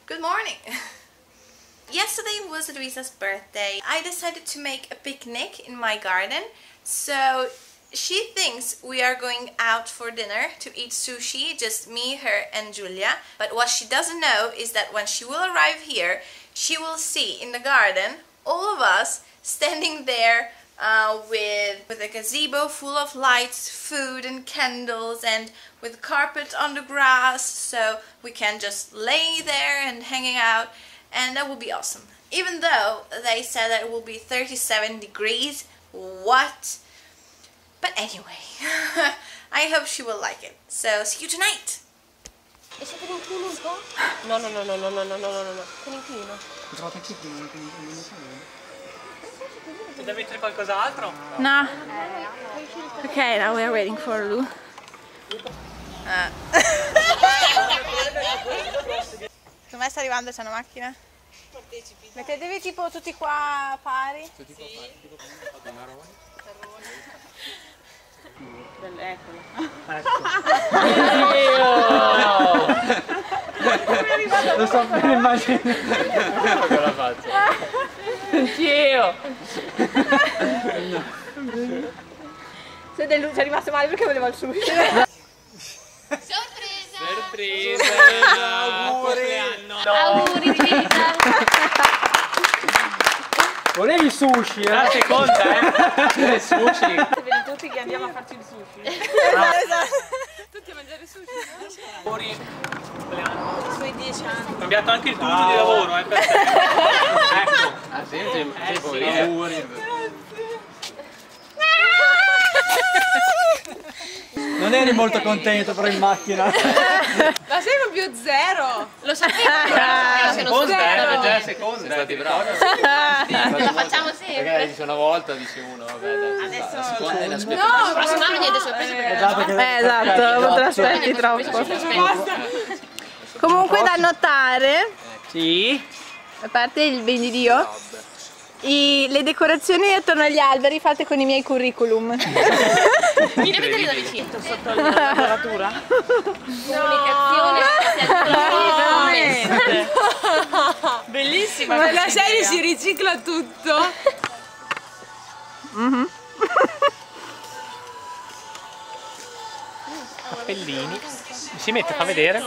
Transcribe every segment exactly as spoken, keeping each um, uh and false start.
Good morning! Yesterday was Luisa's birthday. I decided to make a picnic in my garden, so she thinks we are going out for dinner to eat sushi, just me, her and Giulia. But what she doesn't know is that when she will arrive here, she will see in the garden all of us standing there uh, with, with a gazebo full of lights, food and candles, and with carpet on the grass, so we can just lay there and hanging out, and that will be awesome. Even though they said that it will be thirty-seven degrees, what? But anyway, I hope she will like it. So, see you tonight! E se te ne inclini un po'? No, no, no, no, no, no, no, no, no, no, te ne inclino. Devi mettere qualcos'altro? No. Okay, now we are waiting for Lu. Uh. Secondo me sta arrivando, c'è una macchina. Mettetevi tipo tutti qua pari. Tutti qua pari, tipo come marroni. Eccola. Ecco. Lo so per immaginare. Come la faccio? Anch'io! Sei rimasto male perché voleva il sushi. Sorpresa! Sorpresa! Auguri! Auguri di vita! Volevi il sushi, eh? La seconda, eh? Il sushi. Vedi tutti che andiamo a farci il sushi. Esatto. Tutti a mangiare il sushi, no? Auguri! Sui dieci anni. Ho cambiato anche il turno di lavoro, eh, per te. Ecco. Ah, sì? Eh, sì. Auguri. Non eri molto contento però in macchina. Ma sei proprio zero! Lo sapevo! La Se non seconda, zero. eh, già la seconda. Stati bravi. Lo facciamo sempre. Magari dice una volta, dice uno, vabbè, dai. Adesso... La seconda è una No, il prossimo anno niente sorprese perché Eh, esatto, non te l'aspetti troppo. Comunque da notare, Sì. a parte il ben di Dio, i, le decorazioni attorno agli alberi fatte con i miei curriculum. mi deve vedere dove siete. Sotto la coloratura? Comunicazione, Bellissima! Ma la serie si ricicla tutto! Mm-hmm. Cappellini. Si mette, fa vedere.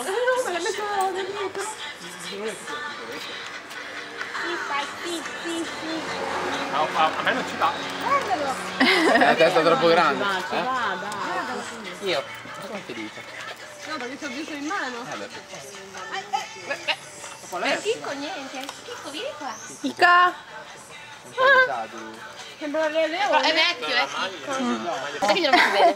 A, a, a me non ci va. La testa è troppo grande. Va, ci eh? va, dai! Io sono felice. No, perché ci ho visto in mano! Eh, beh. Eh, Chicco, niente. Chicco, vieni qua. Ica! Sembra le È leone! vecchio, è Chicco. Aspetta che non mi si vede.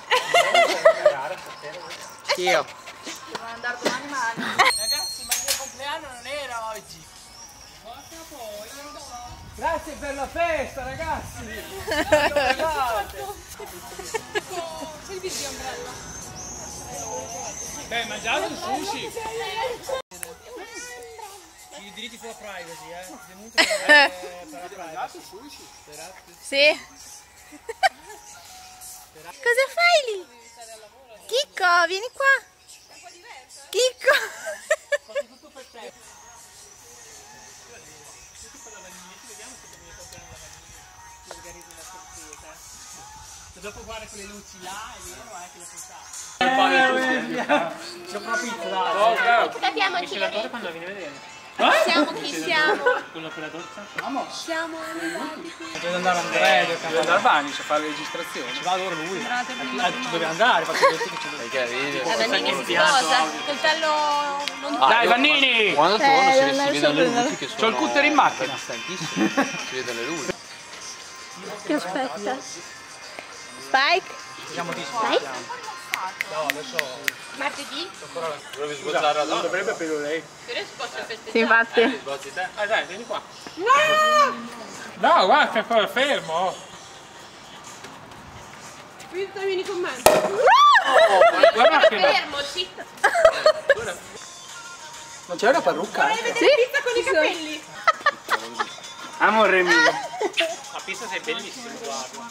Io. Devo andare domani male! Ragazzi, ma il mio compleanno non era oggi! Grazie per la festa, ragazzi. Servizi ombrella! Beh, mangiate il sushi. I diritti sulla privacy, eh. Tenuto per, per la privacy. Sì. Cosa fai lì? Chicco, vieni qua. Chicco. Dopo guarda quelle luci là, è vero, eh, che le portate. C'ho proprio pizza, dai. Oh, Abbiamo il celatore quando la viene a vedere? Siamo chi siamo? Quello per la doccia? Vamos. Siamo arrivati qui. Deve andare Andrea, deve andare al bagno, c'è fare le registrazioni. Ci va ora lui. Eh, deve andare, faccio vedere che c'è. Perché vedi? La Vannini si sposa. Coltello non Ah, Dai, io- Vannini! Quando torno Eh, si, devo si andare vedono le sopra. luci che sono... C'ho il cutter in macchina. Distantissime. Si vedono le luci. Che aspetta. Spike? Siamo di Spike? No, adesso... martedì? Dovevi sbozzare la donna. Dovrebbe per lei. Che ore si possono festeggiare? Sì, infatti. Sbozzi te. Ah dai, vieni qua. No! No, guarda, sei ancora fermo. Qui vieni con me! Guarda che... Fermo, zitto. Non c'è una parrucca? Vorrei vedere la pizza con i capelli! Amore mio. La pista sei bellissimo, guarda.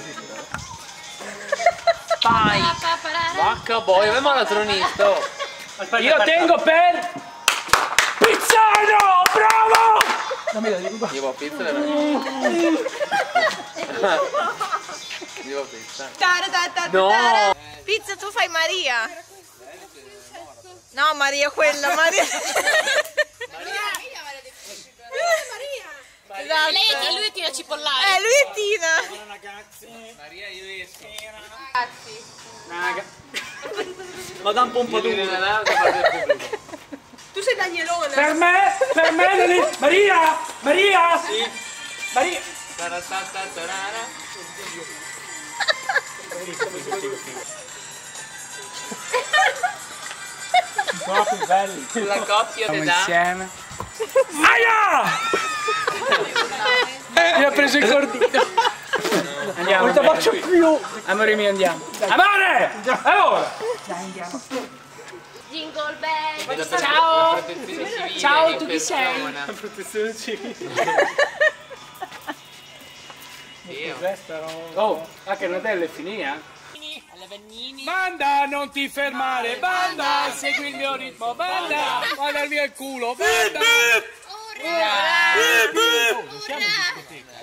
Vai! Vacca boia, è maratronista! Aspetta, io aspetta. Tengo per Pizzano, bravo! Io ho pizza e Io ho pizza. No! Pizza, tu fai Maria. No, Maria quella, Maria. Esatto. Lei è lui è Tina Cipollari. Eh, lui è Tina. Maria, io esco. Ragazzi. Ma da un po' un po' tu. Tu sei Danielone. Per me, per me, non è... Maria, Maria. Sì. Maria. Proprio belli. La coppia Siamo insieme. Aia! Mi ha preso il cordino. Andiamo. Non ti faccio più. Amore mio, andiamo. Amore! Allora. Dai, andiamo. Jingle bell. Ciao! Ciao, tu chi sei? La protezione civile. Io. Oh, anche Natella è finita. Banda, non ti fermare, banda, segui il mio ritmo, banda, guarda il mio culo, banda. Non siamo in discoteca.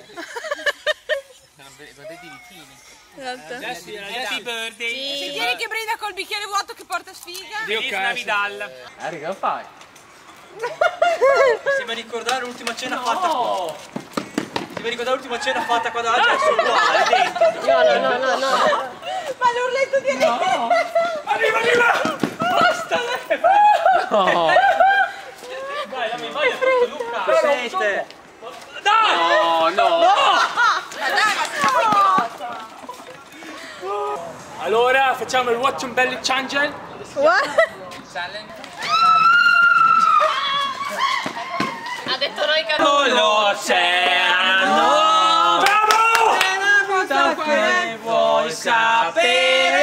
Happy birthday. Sentieri che brida col bicchiere vuoto che porta sfiga. Dio Navidal. Harry, che fai? Sembra ricordare l'ultima cena fatta qua. Sembra ricordare l'ultima cena fatta qua davanti al suo qua, dentro. No, no, no, no, no. Ma l'urletto di No. Arriva, arriva. Basta. No. Dai, dammi voglia tutto, Luca. Sente. Dai. No, no. Allora, facciamo il Watch and Belly Challenge. Ha detto noi che L'oceano. Bravo! Che vuoi sapere?